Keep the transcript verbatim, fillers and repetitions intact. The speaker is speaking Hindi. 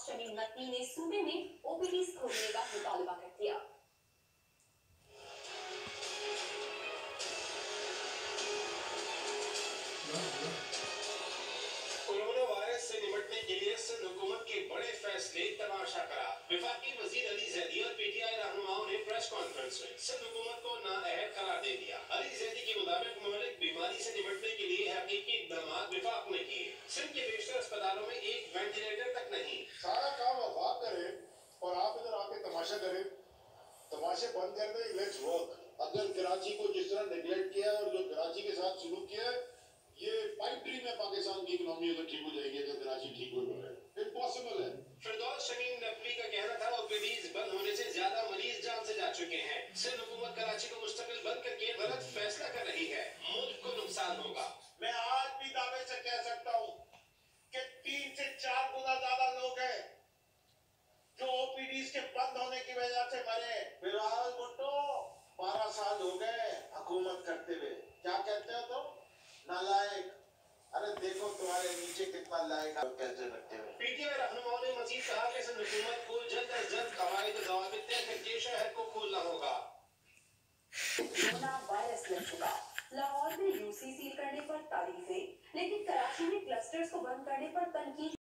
शमीम नकवी ने सूबे में ओपीडीज खोलने का मुतालबा कर दिया। कोरोना वायरस से निपटने के लिए सिंध हुकूमत के बड़े फैसले तमाशा करा। वफाकी वजीर अली जैदी और पीटीआई रहनुमाओं ने प्रेस कॉन्फ्रेंस में सिंध हुकूमत को नाअहल करार दे दिया। अली जैदी के मुताबिक मुल्क बीमारी से निपटने के लिए हकीकी इक़दाम विफाक ने किए। सिंध के बेशतर अस्पतालों में एक वेंटिलेटर तक नहीं। सारा काम वफाक करे और आप इधर आके तमाशा करें। तमाशे बंद कर दे, लेट्स वर्क। अगर कराची को जिस तरह नेग्लेक्ट किया और जो कराची के साथ शुरू किया, ये पाइप ड्रीम है पाकिस्तान की इकोनॉमी अगर ठीक हो जाएगी, अगर कराची ठीक हो जाए, इम्पॉसिबल है। फिरदौस शमीम नकवी का कहना था ओपीडीज बंद होने से ज्यादा मरीज जान से जा चुके हैं। सिंध हुकूमत कराची को मुस्तकिल बंद करके गलत फैसला कर रही है, मुल्क को नुकसान होगा। मैं आज भी दावे से कह सकता हूँ कि तीन से चार गुना ज्यादा लोग हैं जो ओपीडीज के बंद होने की वजह से मरे। फिलहाल भुट्टो बारह साल हो गए हुकूमत करते हुए, क्या कहते हो तुम? नालायक। अरे देखो तुम्हारे नीचे कितना लायक आप कैसे रखते हो। पीटीआई रहनुमाओं ने मजीद कहा कि सिंध हुकूमत को जल्द अज जल्द कवायद और ज़वाबित तय करके शहर को खोलना होगा। कोरोना वायरस लग चुका। लाहौर में यूसी सील करने पर तारीफें, लेकिन कराची में क्लस्टर्स को बंद करने पर तनकीद।